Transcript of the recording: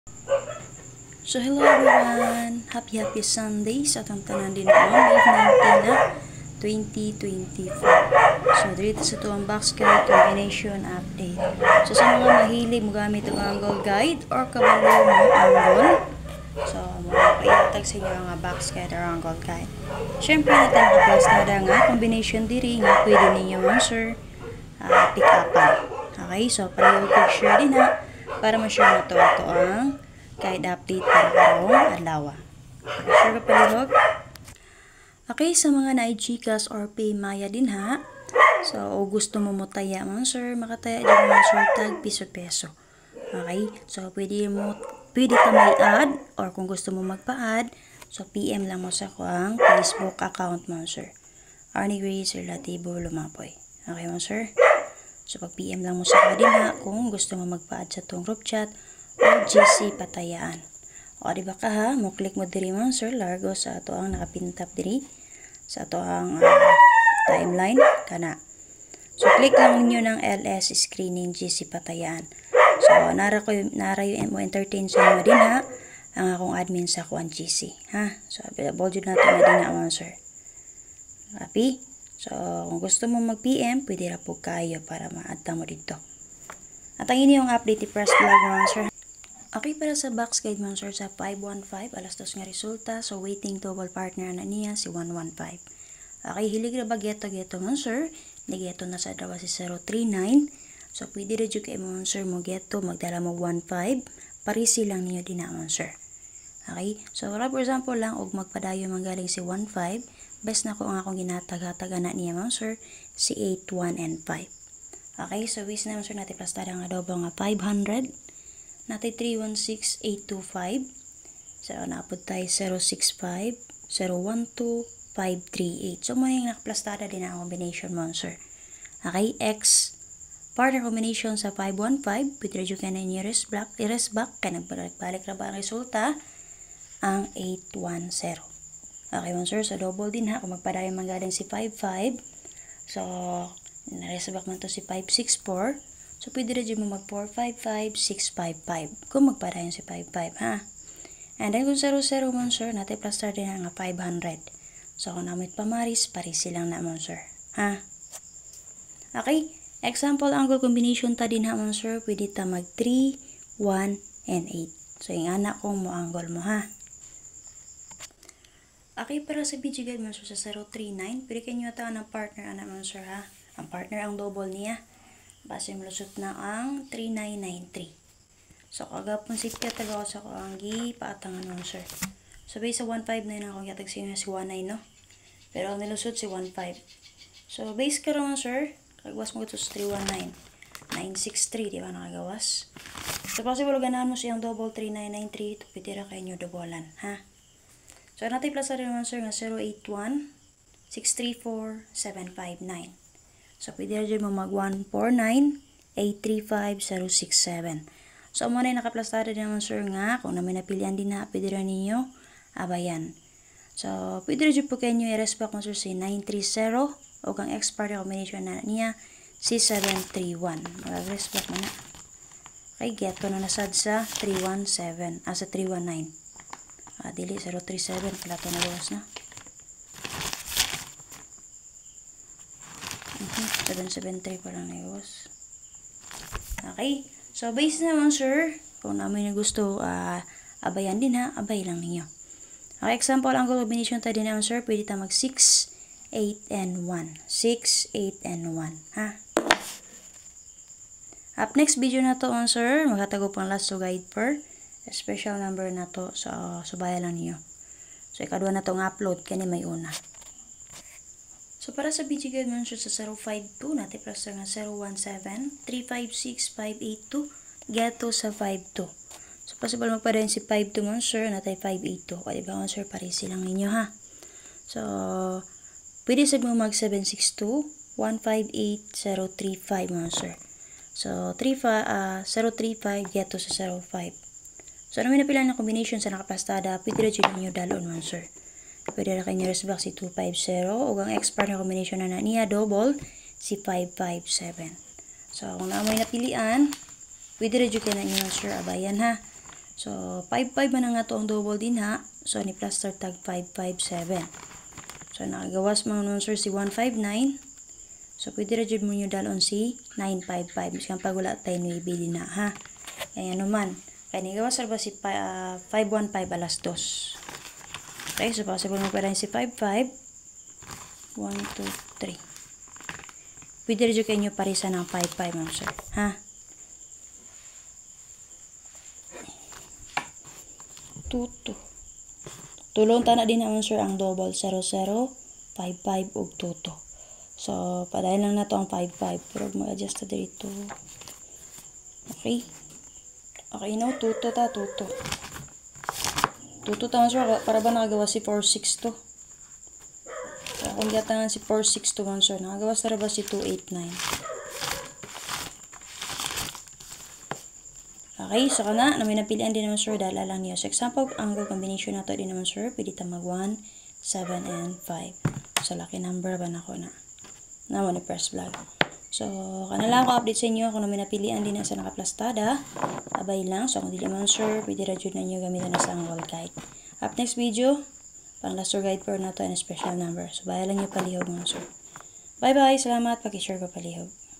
So hello everyone, happy Sunday sa atong tanan din ang May 19 na 2024. So dito sa tuwang box guide combination update. So sa mga mahilig mo gamit ang angle guide or kabalo mo angle, so mga paihatag sa inyo nga box guide or angle guide. Syempre natin nakaplastada nga combination diri nga pwede ninyo answer pick upan. Okay, so pareho ko share din ha para ma-share na to ang guide update para karong adlaw. Sure ka palihog? Okay, sa mga na-Gcash or Paymaya din ha. So, o gusto mo motaya man sir, makataya dyan man sir tag piso-peso. Okay, so pwede ka may add or kung gusto mo magpa-add, so PM lang mo sa kuang Facebook account man sir. Arnie Grace Relativo Lumapoy. Okay man sir? So, pag PM lang mo sa din ha kung gusto mo magpa-add sa tong group chat o GC patayaan. O diba ka ha, mo click mo diri man sir, largo sa ato ang nakapintap diri sa ato ang timeline kana. So click lang niyo ng LS screening GC patayaan. So nara yung mo entertain sa inyo din ha ang akong admin sa kuan GC ha. So available jud nato na din na man sir. Happy? So kung gusto mo mag-PM, pwede ra po kayo para ma-add mo dito. At ang inyong update i-press vlog man sir. Okay, para sa box guide man sir sa 515, alas 2 nga resulta. So, waiting double partner na niya si 115. Okay, hilig na ba geto man sir? Nigeto na sa dawa si 039. So, pwede rin kay man sir mo geto, magdala mo 15. Parisi lang niyo din naman sir. Okay, so for example lang, og magpadayo manggaling si 15. Best na ko ang akong ginatag-hataga na niya man sir, si 8, 1, and 5. Okay, so wis naman sir natin plastada nga double nga 500. Natay 316825. So, naapod tayo 065, 012, 538. So, may nakaplastada din ang combination mo, sir. Okay, X partner combination sa 515. Pwede rin ka na yung erase back. Kaya nagbalik na ba ang resulta? Ang 810. Okay, man, sir. So, double din ha. Kung magpadayo manggaling si 55. So, na-erase back man to si 564. So, pwede rin mo mag 455, 655. Kung magpadayon si 55, ha? And then, kung 00 man, sir, natin plaster din nga 500. So, kung namit pamaris, paris silang naman, sir. Ha? Okay? Example, angle combination ta din ha, man, sir. Pwede ta mag 3, 1, and 8. So, yung anak kong mo angle mo, ha? Okay, para sa video guide, man, sir, sa 039, pwede kayo nyo ng partner, anak, man, sir, ha? Ang partner, ang double niya. Base malusot na ang 3993. So, kagapon si Piatag ako sa kuanggi, paatangan mo, sir. So, base sa 15 na yun ako yatag sa inyo si 19, no? Pero ang nilusot si 15. So, base ka naman, sir. Kagawas mo ito sa 319. 963, di ba nakagawas? So, possible ganahan mo siyang double 3993. Ito, pitira kayo nyo dobolan, ha? So, natin plus rin naman, sir, nga 081 634 759. So, pwede rin mo mag 149-835-067. So, muna yung nakaplastada din naman, sir, nga. Kung namin napilihan din na, pwede rin ninyo abayan. So, pwede rin po kayo nyo i-respect mo, sir, si 930 o kang expert combination na niya si 731. Mag-respect mo na. Okay, get ko na nasad sa 317. Sa 319. Dili, 037. Pala ito na luwas na. 773 pa lang iwas. Okay. So, base naman, sir. Kung namin na gusto, abayan din ha. Abay lang ninyo. Okay, example, ang combination tayo din naman, sir. Pwede tayo mag 6, 8, and 1. 6, 8, and 1. Ha? Up next video na to, sir. Magkatago pang last to guide per. Special number na to. So, subayan lang ninyo. So, ikadwa na tong upload. Kani may una. So, para sa video guide man, sir, sa 052, natin plus nga 017-356-582, geto sa 52. So, possible magpadayon si 52 man, sir, natin 582. O, diba man, sir, parisi lang ninyo, ha? So, pwede sa mo mag 762-158-035 man, sir. So, 035 geto sa 05. So, namin napilan na combination sa nakaplastada, pwede rin ninyo dalon man, sir. Pwede na kayo resback si 250 o ang expert na combination na niya double si 557. So, kung na may napilian, pwede rin kayo na inyo, sir, abayan, ha? So 5-5 man nga to ang double din ha. So ni plus start tag 5-5-7. So nakagawas mo nun sir si 159. So pwede ra jud mo nyo dalon si 955. Miskan pag wala tayo nuibili na ha. Kaya naman. Kaya nagawas ra ba si 515 alas 2. Okay, so possible mo pa rin si 55. 1, 2, 3. Pwede rin kayo nyo parisa ng 5-5 ma'am sir. Ha? Tuto. Tulong tana din naman sir ang double 0, 0, 5, 5 ug tuto. So, padayon lang na to ang 5, 5. Pero mag-adjust na dito. Okay. Okay, no? Tuto ta, tuto. Tuto ta sir. Para ba nakagawa si 4, 6 to? So, kung gatangan si 4, 6 to 1 sir. Nakagawa sa ba si 2, 8, 9. Okay, so kana na may napilian din naman sir dahil lang niya. So example, ang combination nato din naman sir, pwede ta mag 1, 7, and 5. So lucky number ba na ko na. Naman ni first vlog. So kana lang ako update sa inyo kung may napilian din na sa nakaplastada. Abay lang. So kung dili man sir, pwede ra jud na niyo gamitan na sa angle guide. Up next video, pang last guide for nato and special number. So baya lang niyo palihog mga sir. Bye bye, salamat paki-share ko palihog.